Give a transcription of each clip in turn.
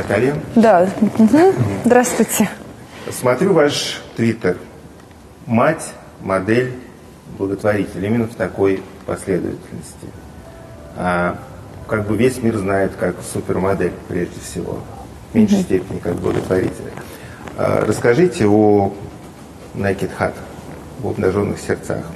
Наталья. Да. Здравствуйте. Смотрю ваш твиттер. Мать, модель, благотворитель. Именно в такой последовательности. Как бы весь мир знает как супермодель, прежде всего. В меньшей степени как благотворителя. Расскажите о Naked Heart, об обнаженных сердцах.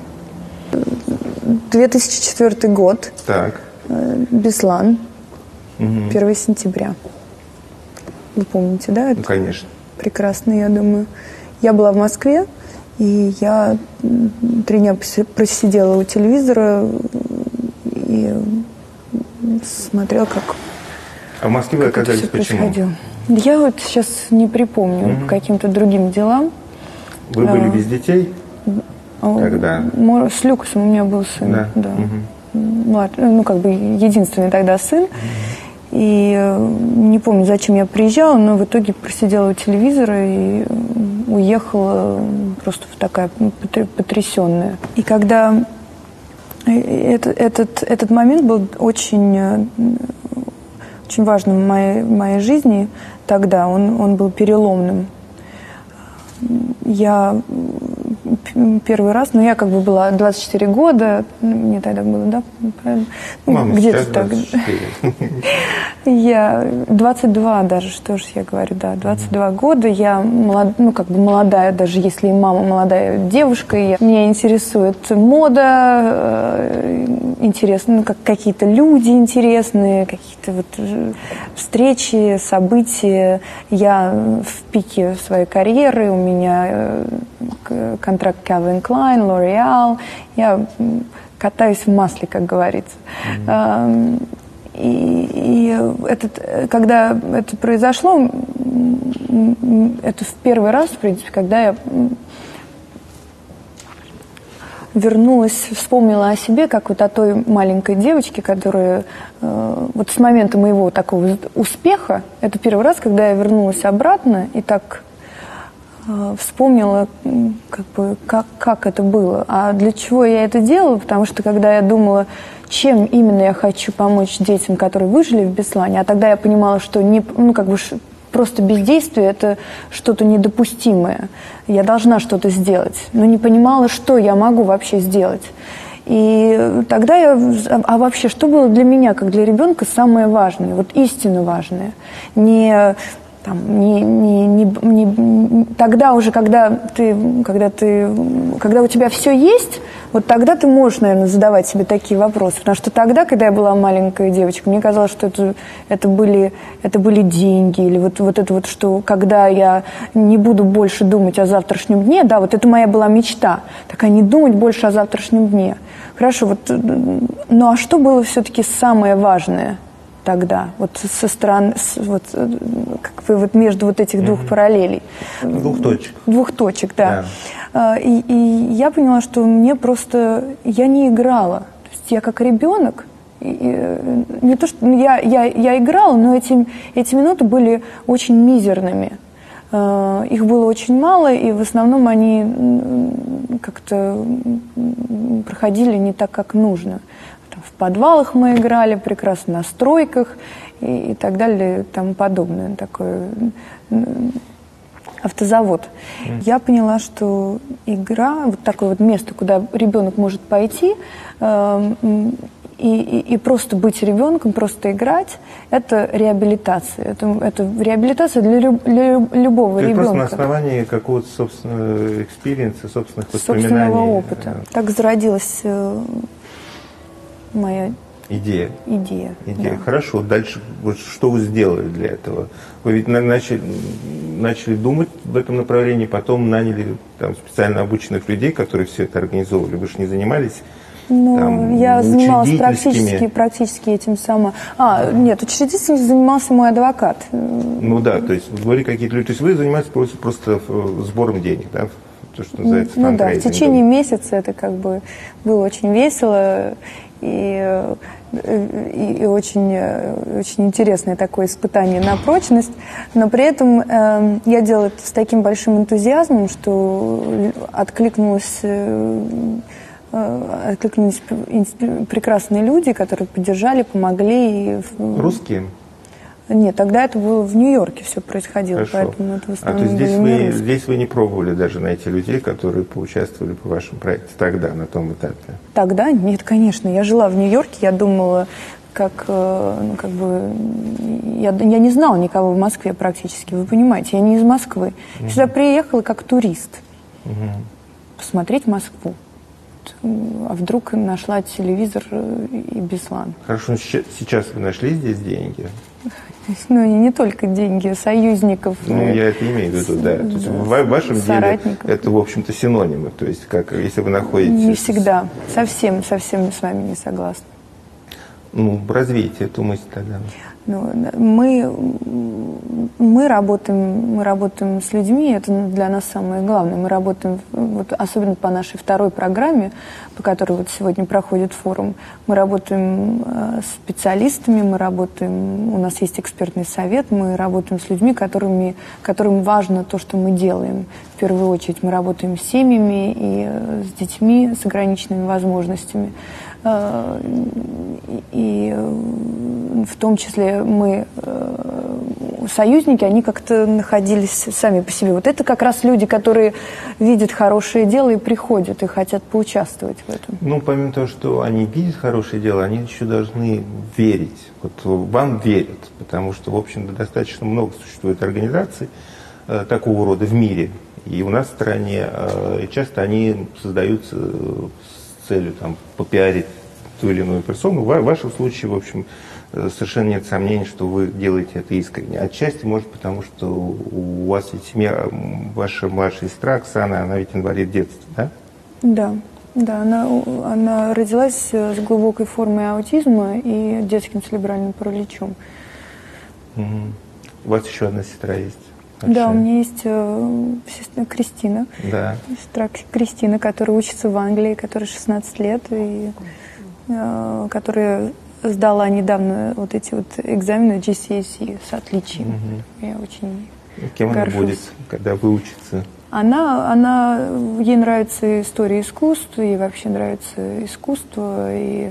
2004 год. Так. Беслан. 1 сентября. Вы помните, да? Ну, конечно. Прекрасно, я думаю. Я была в Москве, и я 3 дня просидела у телевизора и смотрела, как... А в Москве вы оказались почему? Происходило. Я вот сейчас не припомню, по каким-то другим делам. Вы были без детей? Тогда? С Люкасом у меня был сын, да. Ну, как бы единственный тогда сын. И не помню, зачем я приезжала, но в итоге просидела у телевизора и уехала просто такая потрясенная. И когда этот момент был очень важным в моей жизни тогда, он был переломным. Я первый раз, я как бы была 24 года, мне тогда было, да, правильно? Мама, где-то так. 24. Я 22 даже, что же я говорю, да, 22 года, я молодая, даже если и мама молодая девушка, меня интересует мода, интересно, какие-то люди интересные, какие-то вот встречи, события. Я в пике своей карьеры, у меня контракт Calvin Klein, L'Oreal, я катаюсь в масле, как говорится. Когда это произошло, это в первый раз, в принципе, когда я вернулась, вспомнила о себе, как вот о той маленькой девочке, которая вот с момента моего такого успеха, это первый раз, когда я вернулась обратно и так вспомнила, как это было. А для чего я это делала? Потому что когда я думала, чем именно я хочу помочь детям, которые выжили в Беслане, а тогда я понимала, что просто бездействие – это что-то недопустимое. Я должна что-то сделать, но не понимала, что я могу вообще сделать. И тогда вообще, что было для меня, как для ребенка, самое важное, вот истинно важное? Тогда уже, когда у тебя все есть, вот тогда ты можешь, наверное, задавать себе такие вопросы. Потому что тогда, когда я была маленькая девочка, мне казалось, что это были деньги, или вот это вот, что когда я не буду больше думать о завтрашнем дне, да, вот это моя была мечта, такая, не думать больше о завтрашнем дне. Хорошо, ну а что было все-таки самое важное тогда, вот со стороны, между вот этих двух параллелей. Двух точек. Двух точек, да. И я поняла, что я не играла. То есть я как ребенок, не то что я играла, но эти минуты были очень мизерными. Их было очень мало, и в основном они как-то проходили не так, как нужно. В подвалах мы играли прекрасно, на стройках и так далее, и тому подобное. Такой автозавод. Я поняла, что игра, вот такое вот место, куда ребенок может пойти и просто быть ребенком, просто играть, это реабилитация. Это реабилитация для любого ребенка. Просто на основании какого-то собственного экспириенса, собственных воспоминаний. Собственного опыта. Так зародилась моя идея. Да. Хорошо. Дальше что вы сделали для этого? Вы ведь начали думать в этом направлении, потом наняли специально обученных людей, которые все это организовывали. Вы же не занимались? Я занималась практически этим сама. Нет, учредителем занимался мой адвокат. Ну да, то есть были какие-то люди. То есть вы занимаетесь просто сбором денег, да? То, что называется фандрейзингом. В течение месяца это было очень весело и очень, очень интересное такое испытание на прочность, но при этом я делала это с таким большим энтузиазмом, что откликнулись прекрасные люди, которые поддержали, помогли. Русские? Нет, тогда это было в Нью-Йорке все происходило, Хорошо. поэтому это в основном то есть были не русские. здесь вы не пробовали даже найти людей, которые поучаствовали по вашему проекту тогда, на том этапе? Тогда? Нет, конечно. Я жила в Нью-Йорке, я думала, я не знала никого в Москве практически, вы понимаете, я не из Москвы. Я сюда приехала как турист, посмотреть Москву. А вдруг нашла телевизор и Беслан. Хорошо, сейчас вы нашли здесь деньги? Ну, не только деньги, союзников. Я это имею в виду, да. То есть в вашем деле это, в общем-то, синонимы. То есть, как если вы находитесь... Не всегда. Совсем с вами не согласна. Развейте эту мысль тогда. Мы работаем с людьми, это для нас самое главное. Мы работаем, особенно по нашей второй программе, по которой сегодня проходит форум, мы работаем с специалистами, у нас есть экспертный совет, мы работаем с людьми, которым важно то, что мы делаем. В первую очередь мы работаем с семьями и с детьми с ограниченными возможностями. И в том числе союзники, они как-то находились сами по себе. Вот это как раз люди, которые видят хорошее дело и приходят, и хотят поучаствовать в этом. Помимо того, что они видят хорошее дело, они еще должны верить. Вам верят, потому что, в общем-то, достаточно много существует организаций такого рода в мире. И у нас в стране часто они создаются с целью попиарить ту или иную персону. В вашем случае, в общем, совершенно нет сомнений, что вы делаете это искренне. Отчасти, может, потому что у вас ведь семья, ваша младшая сестра Оксана, она ведь инвалид детства, да? Да, она родилась с глубокой формой аутизма и детским церебральным параличом. У вас еще одна сестра есть? Да, у меня есть сестра Кристина. Да. Сестра Кристина, которая учится в Англии, которая 16 лет, и которая сдала недавно эти экзамены GCSE с отличием. Я очень Кем горжусь. она будет, когда выучится? Ей нравится история искусства, ей вообще нравится искусство, и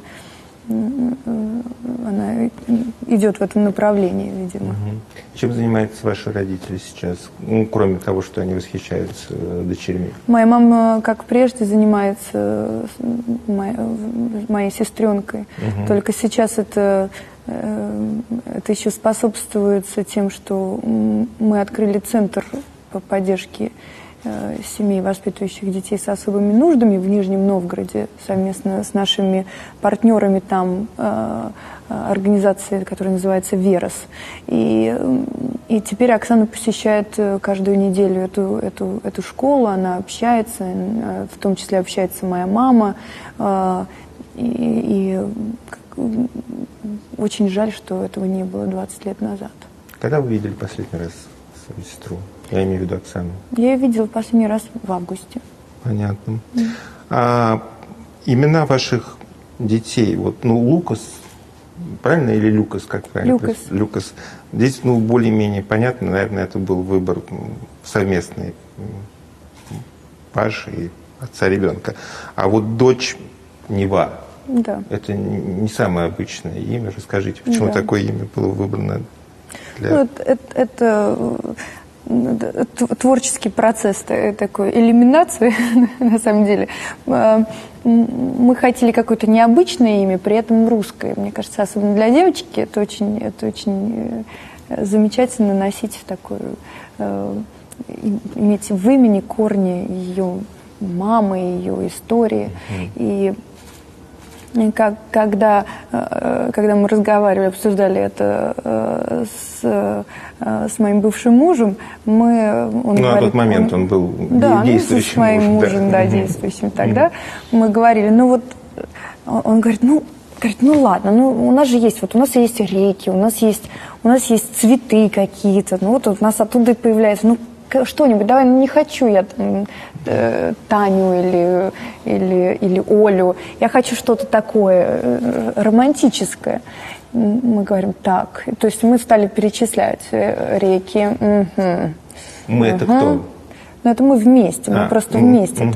она идет в этом направлении, видимо. Чем занимаются ваши родители сейчас, кроме того, что они восхищаются дочерьми? Моя мама, как прежде, занимается моей сестренкой. Только сейчас это еще способствуется тем, что мы открыли центр по поддержке семей, воспитывающих детей с особыми нуждами в Нижнем Новгороде, совместно с нашими партнерами там, организации, которая называется «Верос». И теперь Оксана посещает каждую неделю эту школу, она общается, в том числе общается моя мама. И очень жаль, что этого не было 20 лет назад. Когда вы видели последний раз свою сестру? Я имею в виду Оксану. Я ее видела последний раз в августе. Понятно. А имена ваших детей, Лукас, правильно, или Люкас, как правильно? Люкас. Здесь, более-менее понятно, наверное, это был выбор совместный ваш и отца ребенка. А дочь Нева, да. Это не самое обычное имя. Расскажите, почему такое имя было выбрано для... Это творческий процесс такой элиминации, на самом деле. Мы хотели какое-то необычное имя, при этом русское. Мне кажется, особенно для девочки это очень замечательно носить такую, иметь в имени корни ее мамы, ее истории. И когда мы разговаривали, обсуждали это с моим бывшим мужем, на тот момент он был действующим. С моим мужем, действующим тогда, мы говорили, он говорит, ладно, у нас же есть, у нас есть реки, у нас есть цветы какие-то, у нас оттуда и появляется, что-нибудь, давай, не хочу я Таню или Олю, я хочу что-то такое романтическое. Мы говорим, так, то есть мы стали перечислять реки. Мы это кто? Это мы вместе, мы просто вместе.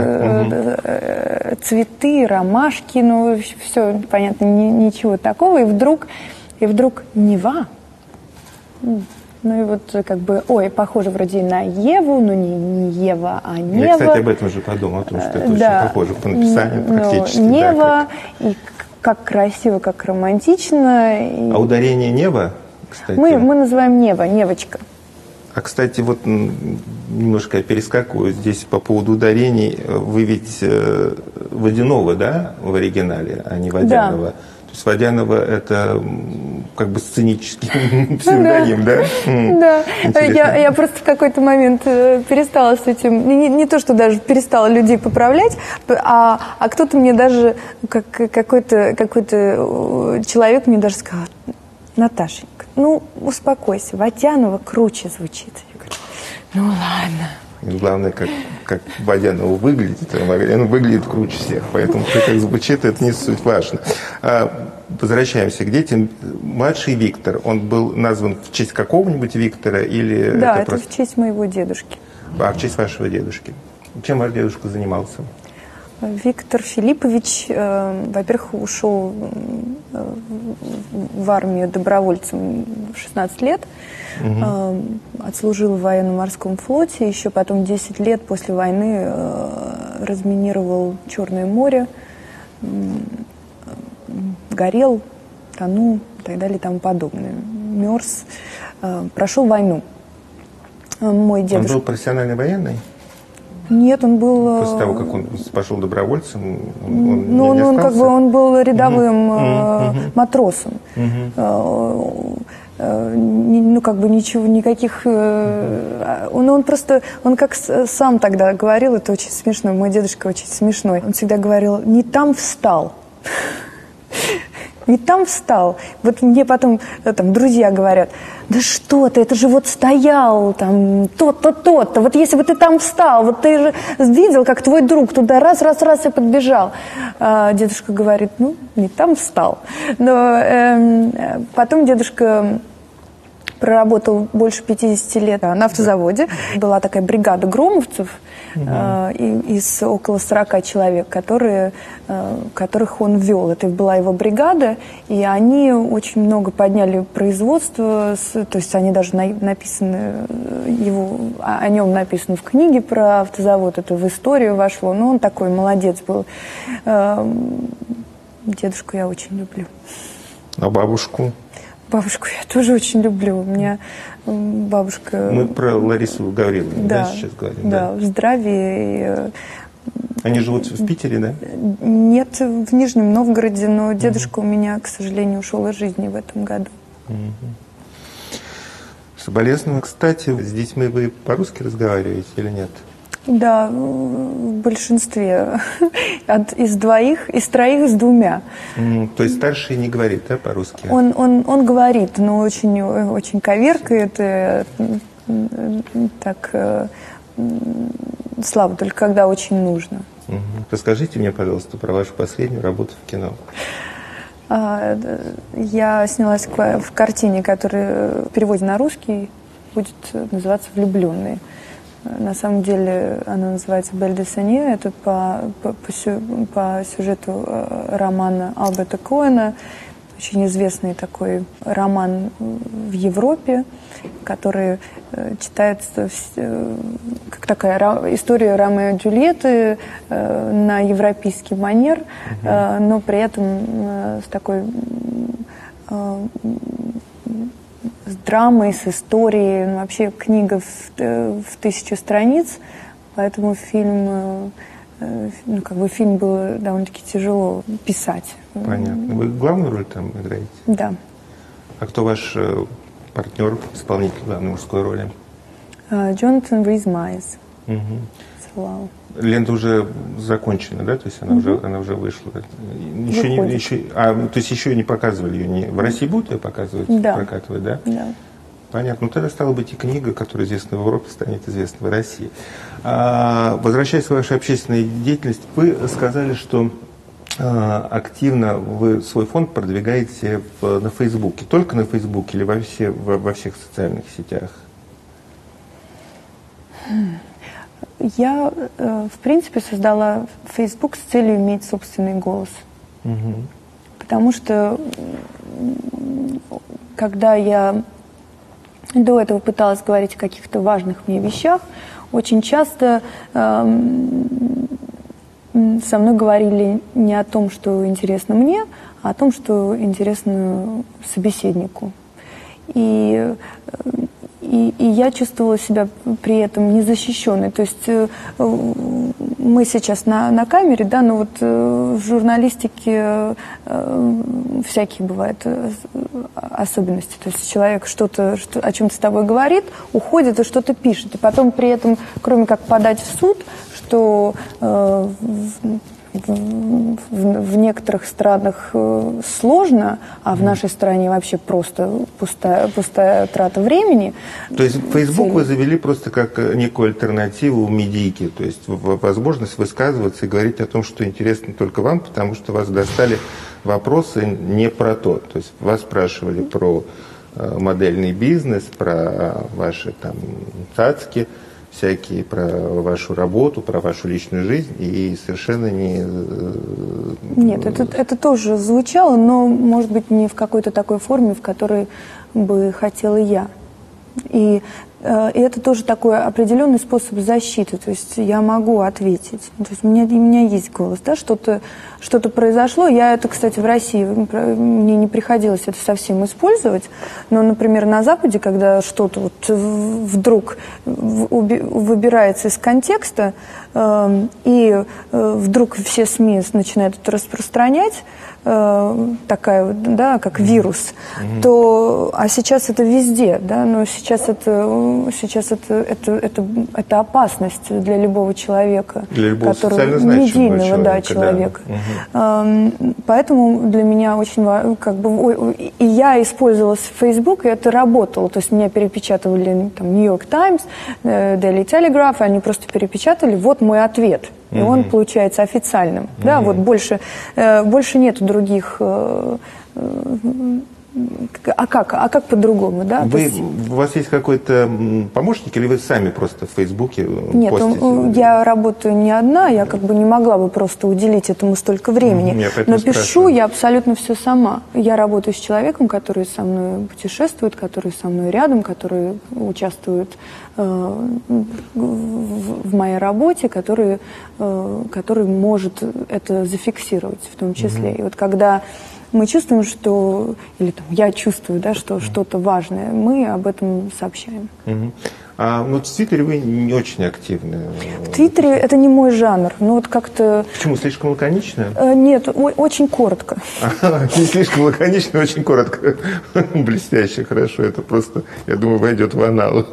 Цветы, ромашки, все, понятно, ничего такого. И вдруг Нева. Ну и вот как бы, ой, похоже вроде на Еву, но не Ева, а Нева. Я, кстати, об этом же подумал, о том, что это очень похоже по написанию практически. Нева, да, и как красиво, как романтично. А ударение Нева, кстати? Мы называем Нева, Невочка. А, кстати, вот немножко я перескакиваю здесь по поводу ударений. Вы ведь Водянова, да, в оригинале, а не Водянова? Да. То есть Водянова – это как бы сценический псевдоним, да? Да. Я просто в какой-то момент перестала с этим, не то, что даже перестала людей поправлять, а кто-то мне даже, какой-то человек мне даже сказал: Наташенька, ну, успокойся, Водянова круче звучит. Я говорю, ну ладно. И главное, как Водянова выглядит, он выглядит круче всех, поэтому как звучит, это не суть важно. Возвращаемся к детям. Младший Виктор, он был назван в честь какого-нибудь Виктора или... Да, это просто в честь моего дедушки. А, в честь вашего дедушки. Чем ваш дедушка занимался? Виктор Филиппович, во-первых, ушел в армию добровольцем в 16 лет, отслужил в военно-морском флоте, еще потом 10 лет после войны разминировал Черное море, горел, тонул и так далее и тому подобное. Мерз, прошел войну. Мой дедушка... Он был профессиональный военный? Нет, он был... После того, как он пошел добровольцем, он был рядовым матросом. Ну, как бы ничего, никаких... Он как сам тогда говорил, это очень смешно, мой дедушка очень смешной. Он всегда говорил: не там встал. Не там встал. Вот мне потом там друзья говорят: да что ты, это же вот стоял там тот-то, тот-то. Вот если бы ты там встал, вот ты же видел, как твой друг туда раз и подбежал. Дедушка говорит: ну, не там встал. Но потом дедушка проработал больше 50 лет на автозаводе. Была такая бригада громовцев из около 40 человек, которых он вел. Это была его бригада, и они очень много подняли производство, то есть они даже написаны, о нем написано в книге про автозавод, это в историю вошло. Но он такой молодец был. Дедушку я очень люблю. А бабушку? Бабушку я тоже очень люблю. У меня бабушка... Мы про Ларису Гавриловну, да, сейчас говорим? Да, в здравии. Они живут в Питере, да? Нет, в Нижнем Новгороде, но дедушка у меня, к сожалению, ушел из жизни в этом году. Соболезную. Кстати, с детьми вы по-русски разговариваете или нет? Да, в большинстве. Из троих с двумя. То есть старший не говорит, да, по-русски? Он говорит, но очень коверкает, так слабо, только когда очень нужно. Расскажите мне, пожалуйста, про вашу последнюю работу в кино. Я снялась в картине, которая в переводе на русский будет называться «Влюбленные». На самом деле она называется «Бель де Санье». Это по сюжету романа Альберта Коэна. Очень известный такой роман в Европе, который читается как такая история Ромео и Джульетты на европейский манер, но при этом с такой... с драмой, с историей. Вообще книга в 1000 страниц, поэтому фильм было довольно-таки тяжело писать. Понятно. Вы главную роль там играете? Да. А кто ваш партнер, исполнитель главной мужской роли? Джонатан Рис-Майерс. Слава. Лента уже закончена, да? То есть она уже вышла. То есть еще не показывали ее? В России будут ее показывать, прокатывать, да? Да. Понятно. Ну, тогда стала быть и книга, которая известна в Европе, станет известна в России. Возвращаясь к вашей общественной деятельности, вы сказали, что активно вы свой фонд продвигаете на Фейсбуке. Только на Фейсбуке или во всех социальных сетях? Я, в принципе, создала Facebook с целью иметь собственный голос. Потому что, когда я До этого пыталась говорить о каких-то важных мне вещах. Очень часто со мной говорили не о том, что интересно мне, а о том, что интересно собеседнику. И я чувствовала себя при этом незащищенной. То есть мы сейчас на камере, да, но вот в журналистике всякие бывают особенности. То есть человек о чем-то с тобой говорит, уходит и что-то пишет. И потом при этом, кроме как подать в суд, что в некоторых странах сложно, а в нашей стране вообще просто пустая трата времени. То есть Facebook вы завели просто как некую альтернативу медийке, то есть возможность высказываться и говорить о том, что интересно только вам, потому что вас достали вопросы не про то. То есть вас спрашивали про модельный бизнес, про ваши там цацки, всякие, про вашу работу, про вашу личную жизнь, и совершенно не... Нет, это тоже звучало, но, может быть, не в какой-то такой форме, в которой бы хотела я. И это тоже такой определенный способ защиты, то есть я могу ответить. То есть у меня есть голос, да, что-то произошло. Я это, кстати, в России, мне не приходилось это совсем использовать, но, например, на Западе, когда что-то вот вдруг выбирается из контекста, и вдруг все СМИ начинают это распространять, такая вот, да, как вирус, то, а сейчас это везде, да, но сейчас это опасность для любого человека, для любого который медийного, да, человека. Да. Поэтому для меня очень как бы, и я использовала Facebook, и это работало, то есть меня перепечатывали там New York Times, Daily Telegraph, они просто перепечатали, вот мой ответ. И он получается официальным. Да, вот больше нету других. А как по-другому, да? У вас есть какой-то помощник, или вы сами просто в Фейсбуке Нет, постите? я работаю не одна, я как бы не могла бы просто уделить этому столько времени. Но пишу я абсолютно все сама. Я работаю с человеком, который со мной путешествует, который со мной рядом, который участвует в моей работе, который может это зафиксировать в том числе. И вот когда мы чувствуем, что, или там, я чувствую, да, что что-то важное, мы об этом сообщаем. А вот в Твиттере вы не очень активны. В Твиттере это не мой жанр. Ну вот как-то... Почему? Слишком лаконично? Нет, очень коротко. Не слишком лаконично, очень коротко. Блестяще, хорошо. Это просто, я думаю, войдет в аналы.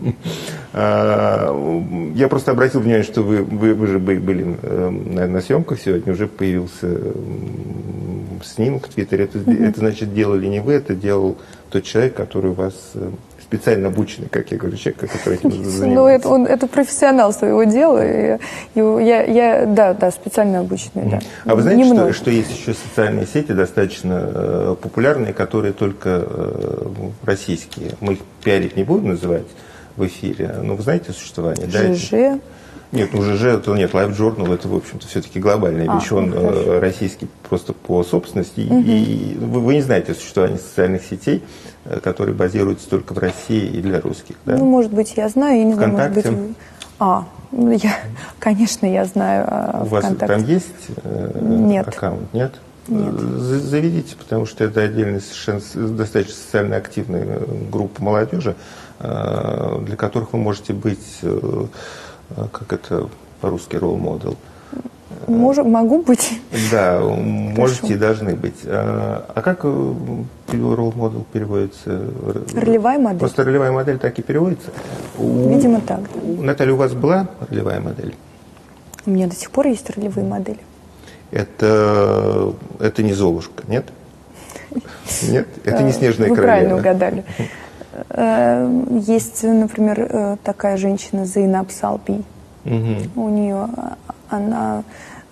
Я просто обратил внимание, что вы же были на съемках сегодня, уже появился снимок в Твиттере. Это значит, делали не вы, это делал тот человек, который у вас... специально обученный, как я говорю, человек, который этим занимается. Ну, это профессионал своего дела. Да, специально обученный, да. А вы знаете, что есть еще социальные сети достаточно популярные, которые только российские. Мы их пиарить не будем называть в эфире, но вы знаете о существовании? ЖЖ? Нет, ЖЖ, это нет, Live Journal, это, в общем-то, все-таки глобальная вещь, он российский просто по собственности. И вы не знаете о существовании социальных сетей, которые базируются только в России и для русских, да? Ну, может быть, я знаю, я не знаю, может быть... Конечно, я знаю о ВКонтакте. У вас там есть аккаунт? Нет? Нет. Заведите, потому что это отдельная, совершенно достаточно социально активная группа молодежи, для которых вы можете быть, как это по-русски, role model. Могу быть. Да, можете и должны быть. А как role model переводится? Ролевая модель. Просто ролевая модель так и переводится? Видимо, так. Наталья, у вас была ролевая модель? У меня до сих пор есть ролевые модели. Это не Золушка, нет? Нет? Это не Снежная Вы королева? Вы правильно угадали. Есть, например, такая женщина Зейнаб Салби. У нее, она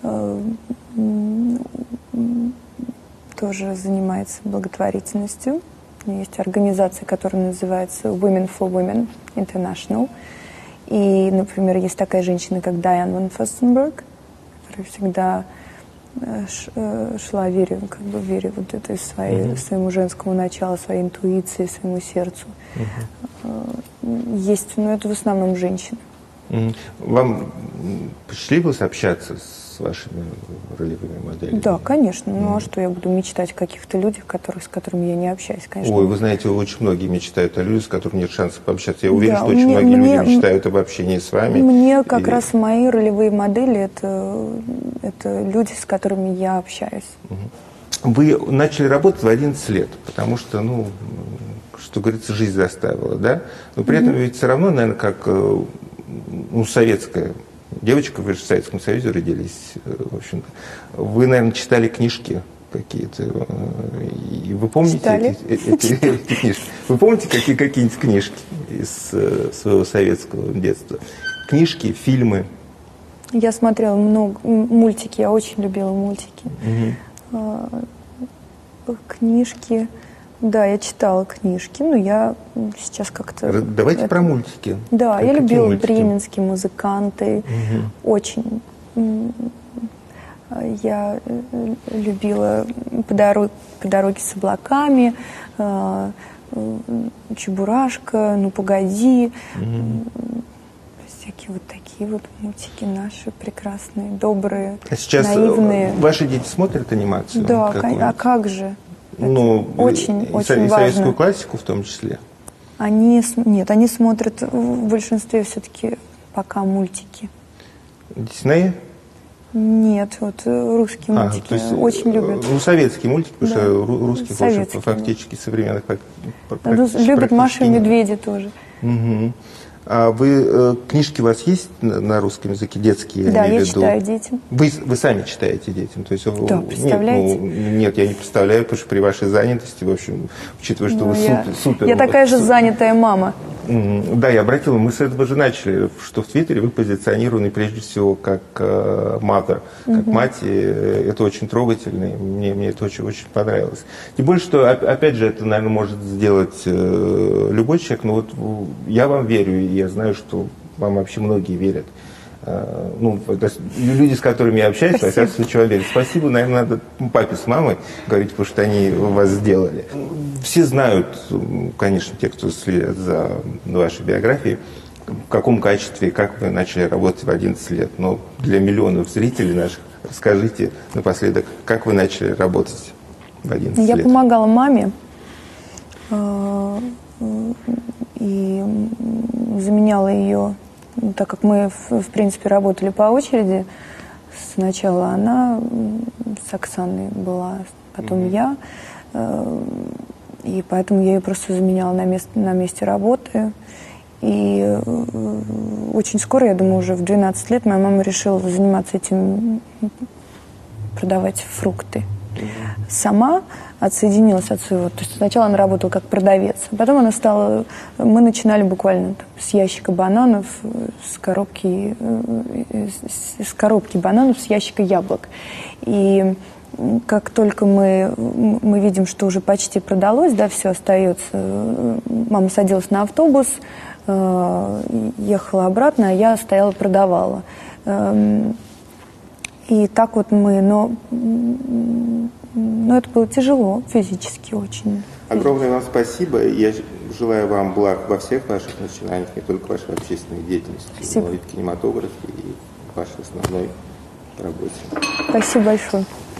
тоже занимается благотворительностью. У нее есть организация, которая называется Women for Women International. И, например, есть такая женщина, как Дайан ван Фостенберг, которая всегда шла вере вот этой своему женскому началу, своей интуиции, своему сердцу. есть, но это в основном женщины. Вам посчастливилось общаться с вашими ролевыми моделями? Да, конечно. Ну а что я буду мечтать о каких-то людях, с которыми я не общаюсь, конечно. Ой, вы знаете, очень многие мечтают о людях, с которыми нет шансов пообщаться. Я уверен, Да, что очень многие люди мечтают об общении с вами. Мне как раз мои ролевые модели это люди, с которыми я общаюсь. Вы начали работать в 11 лет, потому что, ну, что говорится, жизнь заставила, да? Но при этом ведь все равно, наверное, как советская девочка, вы же в Советском Союзе родились, в общем-то. Вы, наверное, читали книжки какие-то. И вы помните эти книжки? Вы помните какие-нибудь книжки из своего советского детства? Книжки, фильмы? Я смотрела много мультики, я очень любила мультики. Книжки. Да, я читала книжки, но я сейчас как-то... Давайте про мультики. Да, я любила «Бременские музыканты». Очень. Я любила «По дороге с облаками», «Чебурашка», «Ну, погоди». Всякие вот такие вот мультики наши прекрасные, добрые, а сейчас наивные. Ваши дети смотрят анимацию? Да, а как же? Ну, очень и важно. советскую классику в том числе? Они смотрят в большинстве все-таки пока мультики. Дисней? Нет, вот русские мультики то есть, очень любят. Ну, советские мультики, потому что русских советские, фактически современных любят Машу и Медведя тоже. А вы, книжки у вас есть на русском языке, детские? Да, я читаю детям. Вы сами читаете детям? То есть, да, представляете? Нет, я не представляю, потому что при вашей занятости, в общем, учитывая, что вы супер... Я такая же занятая мама. Да, я обратил, мы с этого же начали, что в Твиттере вы позиционированы прежде всего как mother, как мать, и это очень трогательно, и мне это очень понравилось. Тем более, что, опять же, это, наверное, может сделать любой человек, но вот я вам верю, и я знаю, что вам вообще многие верят. Ну, люди, с которыми я общаюсь, во всяком случае, верят. Спасибо, наверное, надо папе с мамой говорить, потому что они вас сделали. Все знают, конечно, те, кто следят за вашей биографией, в каком качестве и как вы начали работать в 11 лет. Но для миллионов зрителей наших расскажите напоследок, как вы начали работать в 11 лет. Я помогала маме и заменяла ее. Так как мы, в принципе, работали по очереди, сначала она с Оксаной была, потом я, и поэтому я ее просто заменяла на месте работы. И очень скоро, я думаю, уже в 12 лет моя мама решила заниматься этим, продавать фрукты. Сама отсоединилась от своего. То есть сначала она работала как продавец, а потом она стала... Мы начинали буквально с ящика бананов, с коробки бананов, с ящика яблок. И как только мы видим, что уже почти продалось, да, все остается, мама садилась на автобус, ехала обратно, а я стояла, продавала. И так вот но это было тяжело, физически очень. Огромное вам спасибо. Я желаю вам благ во всех ваших начинаниях, не только в вашей общественной деятельности, спасибо. но и в кинематографе, и в вашей основной работе. Спасибо большое.